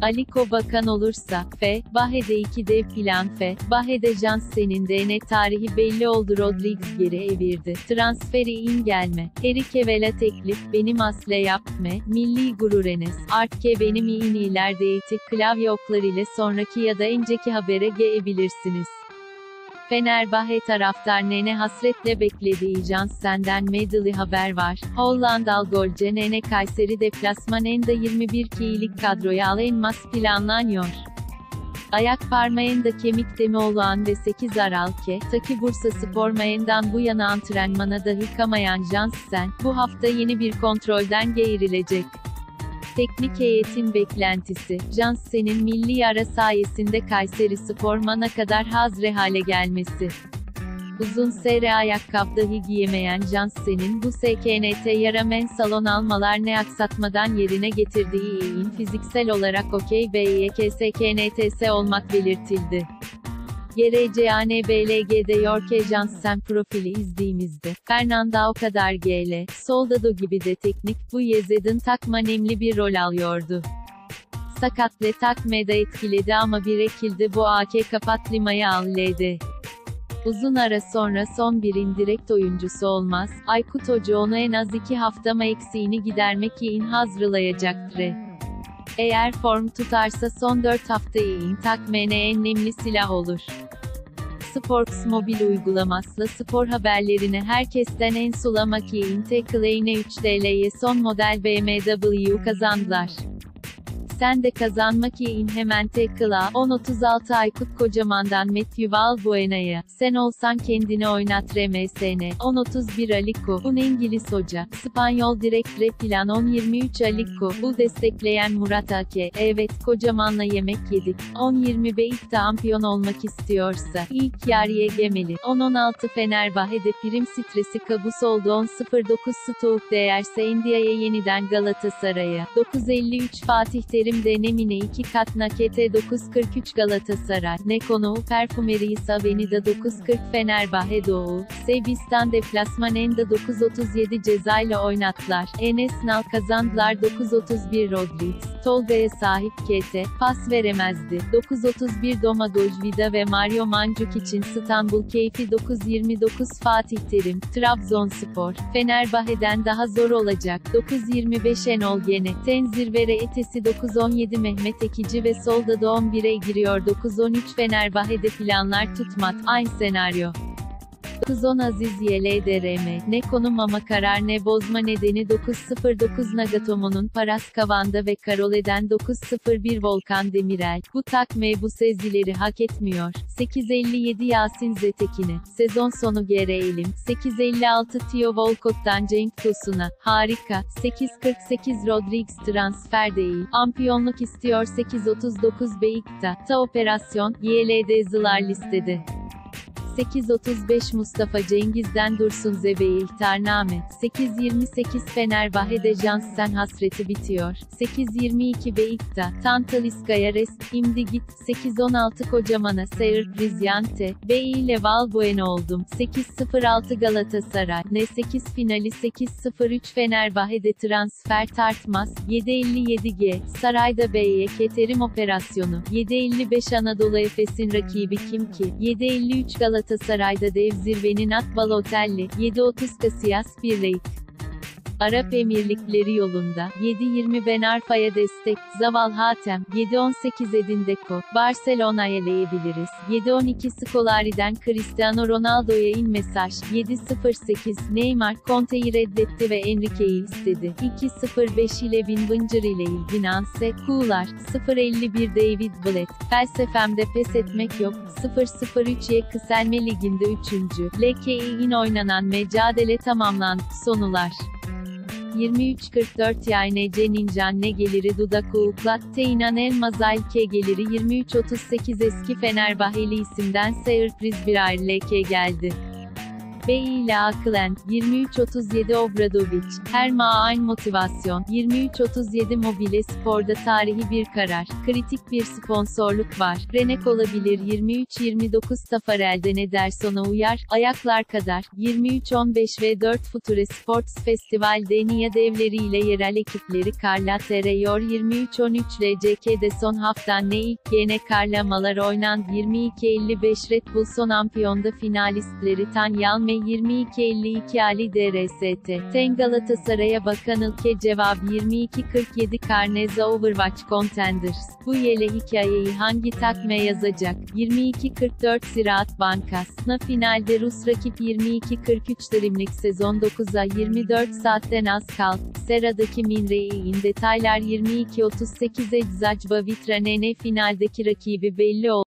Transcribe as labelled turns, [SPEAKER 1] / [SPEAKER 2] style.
[SPEAKER 1] Aliko bakan olursa, F. Bahede 2'de plan F. Bahede Jansen'in DN tarihi belli oldu. Rodriguez geri evirdi. Transferi in gelme. Erike Vela teklif, benim asle yapme. Milli gurur Enes. Artke benim in ilerdeyti. Klavye oklar ile sonraki ya da önceki habere gelebilirsiniz. Fenerbahçe taraftar Nene hasretle beklediği Jansen'den medyalı haber var. Hollandalı golcü Nene Kayseri deplasmanında 21 kişilik kadroya alınması planlanıyor. Ayak parmağında kemik demi olan ve 8 Aralık'taki Bursaspor maçından bu yana antrenmana dahi çıkamayan Jansen, bu hafta yeni bir kontrolden geçirilecek. Teknik heyetin beklentisi, Jansen'in milli ara sayesinde Kayserispor maçına kadar hazır hale gelmesi. Uzun süre ayakkabı dahi giyemeyen Jansen'in bu SKNT yaramen salon almalar ne aksatmadan yerine getirdiği in fiziksel olarak okey BYK-SKNTS olmak belirtildi. GRCANBLG'de Yorke Jansen profili izlediğimizde, Fernanda o kadar GL, Soldado gibi de teknik, bu Yezid'in takma önemli bir rol alıyordu. Sakatlı takmada etkiledi ama bir ekildi bu AK kapatlimayı alledi. Uzun ara sonra son birin direkt oyuncusu olmaz, Aykut Hoca onu en az 2 hafta eksiğini gidermek için hazırlayacaktır. Eğer form tutarsa son 4 haftayı in takmene en önemli silah olur. Sports mobil uygulamasıyla spor haberlerini herkesten en sulamak için Tackle'ine 3 TL'ye son model BMW kazandılar. Sen de kazanmak için hemen Tackle'a 10.36 Aykut Kocaman'dan Matthew Valbuena'ya, sen olsan kendini oynat RMSN, 10.31 Aliko, un İngiliz hoca, İspanyol direktre plan 10.23 Aliko, bu destekleyen Murat Ake, evet Kocaman'la yemek yedik, 10.20 ilk şampiyon olmak istiyorsa, ilk yarıya gemeli, 10.16 Fenerbahçe'de prim stresi kabus oldu 10.09 Stoğuk değerse India'ya yeniden Galatasaray'a, 9.53 Fatih Terim Denemine 2 kat nakete 9.43 Galatasaray, Nekonu Perfumeriyi Avenida 9.40 Fenerbahçe Doğu, Sebistan deplasmanında 9.37 cezayla oynattılar, Enes Nal kazandılar 9.31 Rodriguez, Tolga'ya sahip KT, pas veremezdi, 9.31 Domagoj Vida ve Mario Mandzukic için İstanbul keyfi 9.29 Fatih Terim, Trabzonspor, Fenerbahçe'den daha zor olacak, 9.25 Enol Gene, Tenzirvere Etesi 9.17 Mehmet Ekici ve Soldado 11'e giriyor 9.13 Fenerbahçe'de planlar tutmat, aynı senaryo. 9.10 Aziz YLDRM, ne konum ama karar ne bozma nedeni 9.09 Nagatomo'nun Paras Kavanda ve Karole'den 9.01 Volkan Demirel, bu takme bu sezileri hak etmiyor, 8.57 Yasin Zetekin'e, sezon sonu Gereğilim, 8.56 Theo Walcott'tan Cenk Tosun'a, harika, 8.48 Rodriguez transfer değil, ampiyonluk istiyor 8.39 Beikta, ta operasyon, YLD Zılar listede. 8.35 Mustafa Cengiz'den Dursun Zebe ihtarname, 8.28 Fenerbahçe'de Jansen hasreti bitiyor, 8.22 Beikta, Tantaliskaya rest, imdi git, 8.16 Kocaman'a Seir Prizyante, Bey ile Valbuena oldum, 8.06 Galatasaray, ne 8 finali 8.03 Fenerbahçe'de transfer tartmaz, 7.57 G, Sarayda Bey'e Keterim operasyonu, 7.55 Anadolu Efes'in rakibi kim ki, 7.53 Galatasaray'da dev zirvenin Akbal Otelli, 7.30 Casillas Birleyt. Arap Emirlikleri yolunda, 7.20 Ben Arfa'ya destek, Zaval Hatem, 7.18 Edin Dzeko, Barcelona'ya eleyebiliriz, 7.12 Scolari'den Cristiano Ronaldo'ya in mesaj, 7.08 Neymar, Conte'yi reddetti ve Enrique'yi istedi, 2.05 ile Winbincer ile Binance, Kuğular, 0.51 David Blatt, felsefemde pes etmek yok, 0.03 Yekselme Ligi'nde 3. LKİ'nin oynanan mücadele tamamlandı, sonular. 23.44 Yaynece Ninjan ne geliri Dudaku Uklat Teynan Elmazail K geliri 23.38 eski Fenerbahçeli isimden Seir Priz bir ayrı LK geldi. B ile Akland, 23-37 Obradoviç, Herma Ayn Motivasyon, 23-37 Mobile Spor'da tarihi bir karar, kritik bir sponsorluk var, Renek olabilir 23-29 Tafarel'den Ederson'a uyar, ayaklar kadar, 23-15 ve 4 Future Sports Festival Denia devleriyle yerel ekipleri Carla Terreyor 23-13 LCK'de son hafta ne ilk gene karlamalar oynandı 22-55 Red Bull son ampiyonda finalistleri Tan Yalme 22-52 Ali DRST, Ten Galatasaray'a bakan ülke cevap 22-47 Karneza Overwatch Contenders, bu yele hikayeyi hangi takme yazacak, 22-44 Ziraat Bankası'na finalde Rus rakip 22-43 Dreamlik sezon 9'a 24 saatten az kaldı, Sera'daki Minre'in detaylar 22-38 Eczacıba Vitranene finaldeki rakibi belli oldu.